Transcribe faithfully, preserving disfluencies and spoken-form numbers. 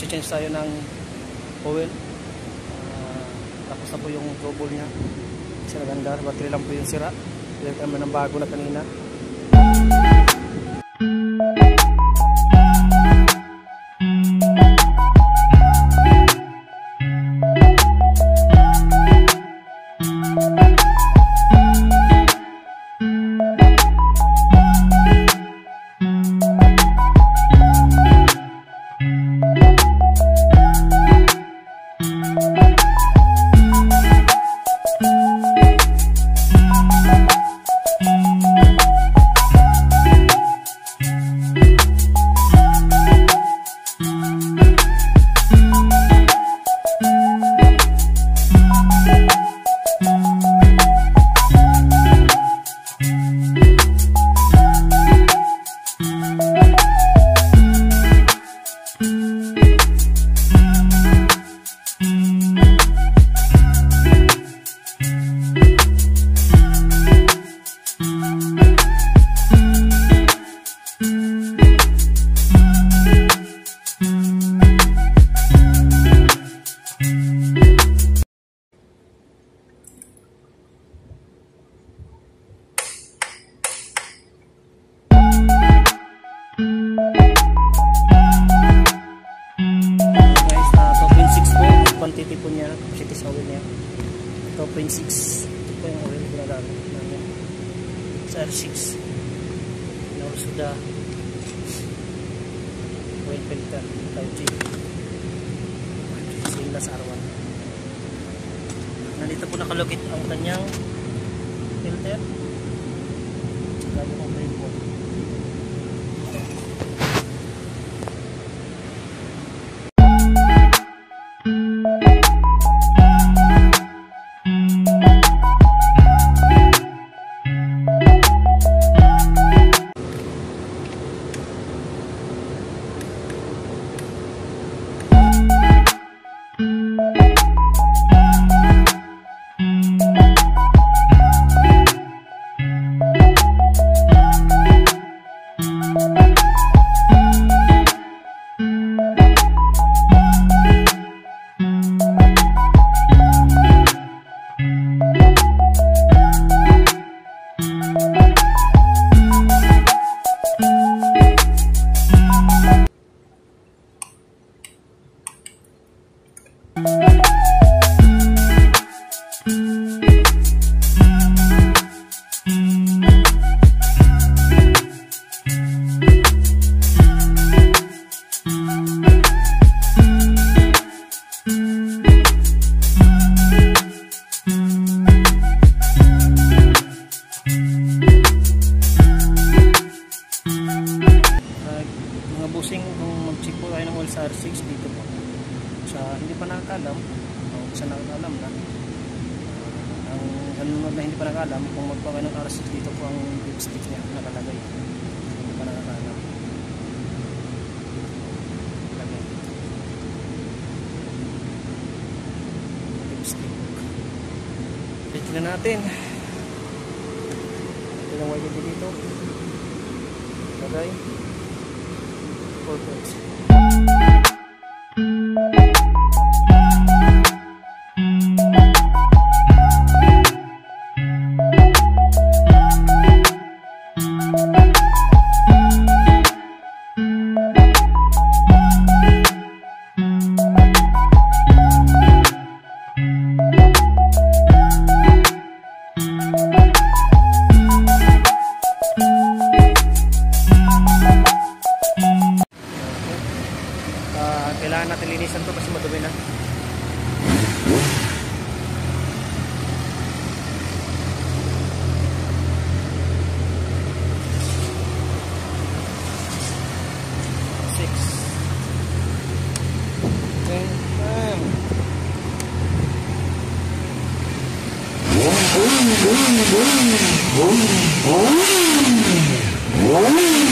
mag-change tayo ng oil. Uh, tapos na po yung trouble niya. Kasi nagandar, battery lang po yung sira. Pinag kami ng bago na kanina. Quantity po niya, capacity sa oil niya. Ito point six. Ito po yung oil ginagamit namin sa R six. And also the oil filter five G stainless R one. Nandito po nakalukit ang kanyang filter tsaka yung oil po. Sa R six dito po sa hindi pa nakakalam o sa nakakalam na ang ano na hindi pa nakakalam kung magpakain ng R six dito po ang dipstick niya nakalagay, hindi pa nakakalam lagay dipstick. Tignan natin ito yung wire dito lagay four points. Kailangan natin linisan to kasi madumi na. Six. Ten. Ten.